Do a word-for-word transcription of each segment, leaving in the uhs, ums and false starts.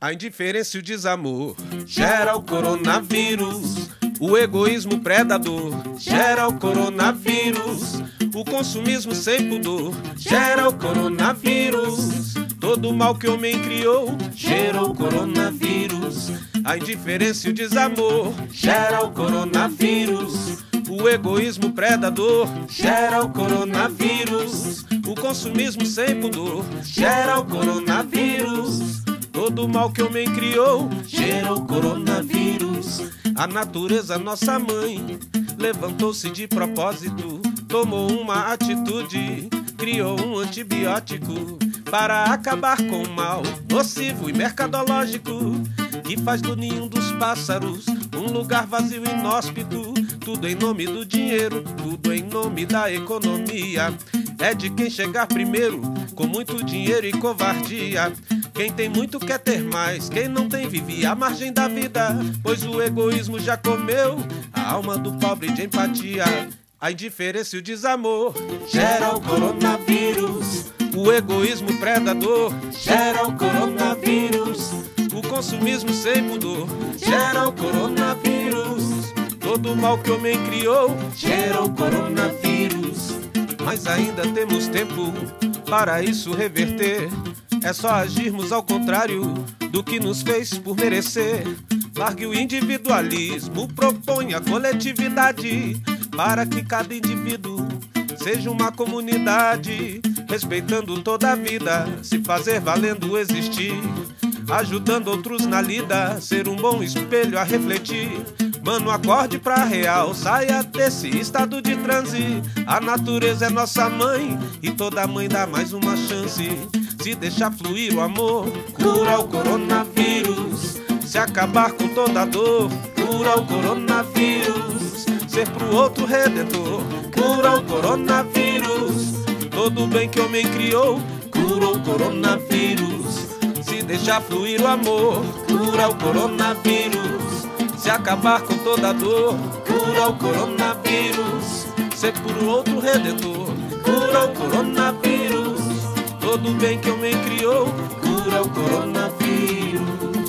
A indiferença e o desamor gera o coronavírus. O egoísmo predador gera o coronavírus. O consumismo sem pudor gera o coronavírus. Todo o mal que o homem criou gerou o coronavírus. A indiferença e o desamor gera o coronavírus. O egoísmo predador gera o coronavírus. O consumismo sem pudor gera o coronavírus. Todo o mal que o homem criou gerou o coronavírus. A natureza, nossa mãe, levantou-se de propósito, tomou uma atitude, criou um antibiótico para acabar com o mal nocivo e mercadológico que faz do ninho dos pássaros um lugar vazio e inóspito. Tudo em nome do dinheiro, tudo em nome da economia. É de quem chegar primeiro, com muito dinheiro e covardia. Quem tem muito quer ter mais, quem não tem vive à margem da vida. Pois o egoísmo já comeu a alma do pobre de empatia. A indiferença e o desamor gera o coronavírus. O egoísmo predador gera o coronavírus. O consumismo sem pudor gera o coronavírus. Todo o mal que o homem criou gera o coronavírus. Mas ainda temos tempo para isso reverter. É só agirmos ao contrário do que nos fez por merecer. Largue o individualismo, proponha a coletividade, para que cada indivíduo seja uma comunidade, respeitando toda a vida, se fazer valendo existir, ajudando outros na lida, ser um bom espelho a refletir. Mano, acorde pra real, saia desse estado de transe. A natureza é nossa mãe e toda mãe dá mais uma chance. Se deixar fluir o amor, cura o coronavírus. Se acabar com toda a dor, cura o coronavírus. Ser pro outro redentor, cura o coronavírus. Todo o bem que o homem criou, cura o coronavírus. Se deixar fluir o amor, cura o coronavírus. Se acabar com toda a dor, cura o coronavírus. Ser pro outro redentor, cura o coronavírus. Todo o bem que o homem criou, cura o coronavírus.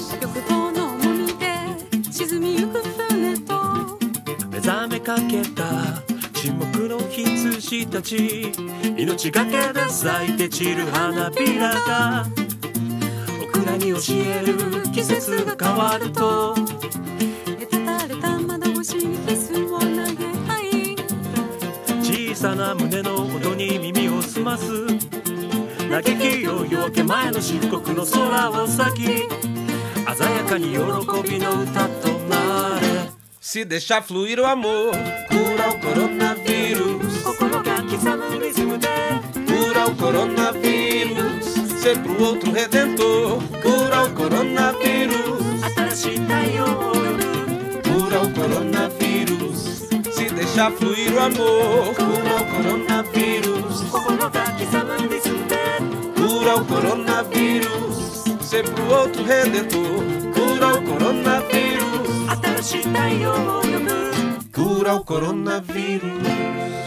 目覚めかけた沈黙の羊たち、命がけで咲いて散る花びらが僕らに教える季節が変わると、 たたれた窓越しにキスを投げ合い、 小さな胸の音に耳を澄ます。嘆きよ夜明け前の漆黒の空を咲き、鮮やかに喜びの歌となれ。 Se deixar fluir o amor, cura o coronavírus. 心が刻むリズムで Cura o coronavírus. Ser pro outro redentor, cura o coronavírus. 新しい太陽を呼ぶ Cura o coronavírus. Se deixar fluir o amor, cura o coronavírus. 心が刻むリズムで Cura o coronavírus. Ser pro outro redentor, cura o coronavírus. 新しい太陽を呼ぶ Cura o coronavírus.